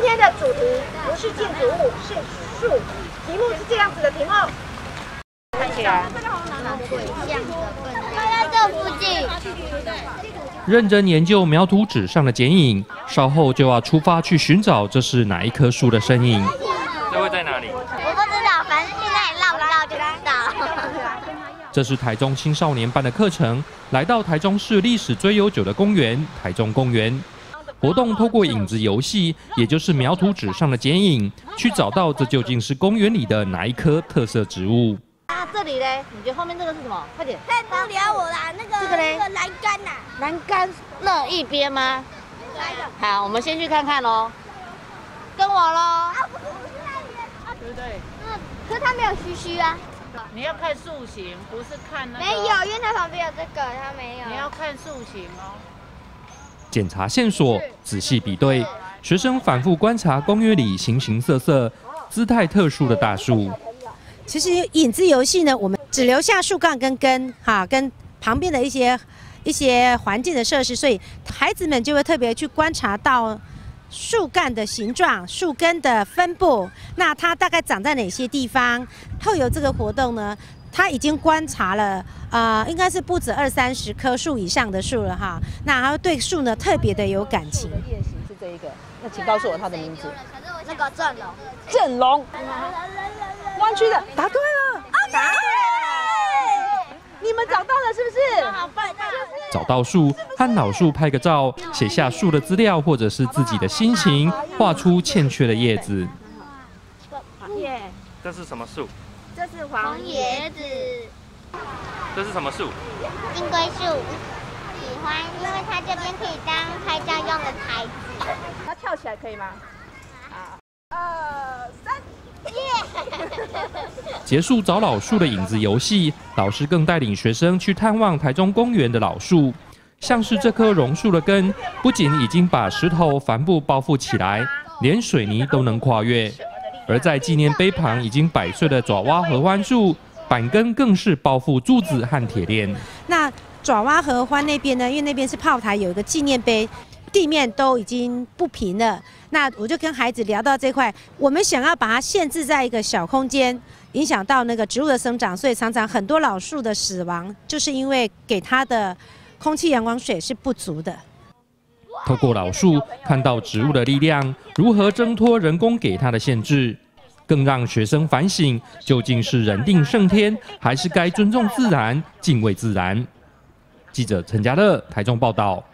天的主题不是建筑物，是树。题目是这样子的题目。看起来。 鬼像的笨蛋，它在这附近。 认真研究描图纸上的剪影，稍后就要出发去寻找这是哪一棵树的身影。这会在哪里？ 我不知道，反正现在绕不绕就知道。 这是台中青少年班的课程，来到台中市历史最悠久的公园——台中公园。活动透过影子游戏，也就是描图纸上的剪影，去找到这究竟是公园里的哪一棵特色植物。 啊，这里嘞，你觉得后面这个是什么？快点！ 太不了我啦，这个嘞，栏杆呐， 栏杆那一边吗？好，我们先去看看喽。跟我喽。 对不对？ 可是它没有须须啊。 你要看树形，不是看那个。 没有，因为它旁边有这个，它没有。 你要看树形哦。 检查线索，仔细比对，学生反复观察公园里形形色色、姿态特殊的大树。 其实影子游戏呢，我们只留下树干跟根，跟旁边的一些环境的设施，所以孩子们就会特别去观察到树干的形状、树根的分布，那它大概长在哪些地方？透由这个活动呢，他已经观察了，应该是不止20-30棵树以上的树了哈。那他对树呢特别的有感情。 夜行是这一个，那请告诉我它的名字。 那个正龙。 正龙。弯曲的，答对了。答对。你们找到了是不是？好棒！ 找到树，和老树拍个照，写下树的资料或者是自己的心情，画出欠缺的叶子。 耶， 这是什么树？ 这是黄椰子。 这是什么树？ 金龟树。喜欢，因为它这边可以当拍照用的台子。 它跳起来可以吗？好，2、3。 结束找老树的影子游戏，老师更带领学生去探望台中公园的老树，像是这棵榕树的根，不仅已经把石头帆布包覆起来，连水泥都能跨越。而在纪念碑旁已经100岁的爪哇合欢树，板根更是包覆柱子和铁链。 那爪哇合欢那边呢，因为那边是炮台，有一个纪念碑。地面都已经不平了，那我就跟孩子聊到这块，我们想要把它限制在一个小空间，影响到那个植物的生长，所以常常很多老树的死亡，就是因为给它的空气、阳光、水是不足的。 透过老树看到植物的力量，如何挣脱人工给它的限制，更让学生反省，究竟是人定胜天，还是该尊重自然、敬畏自然。记者陈家乐，台中报道。